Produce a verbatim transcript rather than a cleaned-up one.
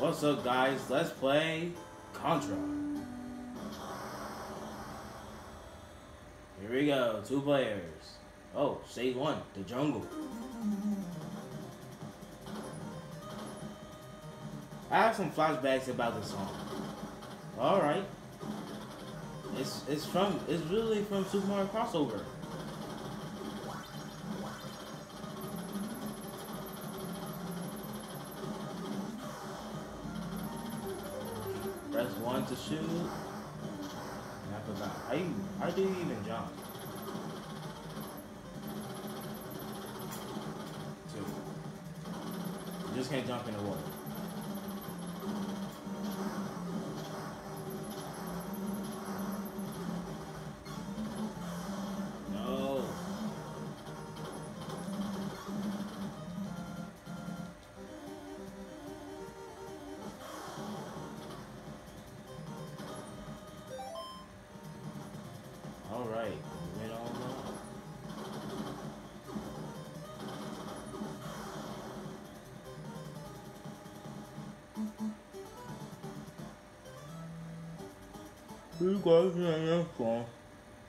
What's up, guys? Let's play Contra. Here we go, two players. Oh, stage one, the jungle. I have some flashbacks about this song. All right, it's it's from it's really from Super Mario Crossover. Press one to shoot. And I forgot. How you how do you even jump? Two. You just can't jump in the water. No. All right, went on up. You guys are fun.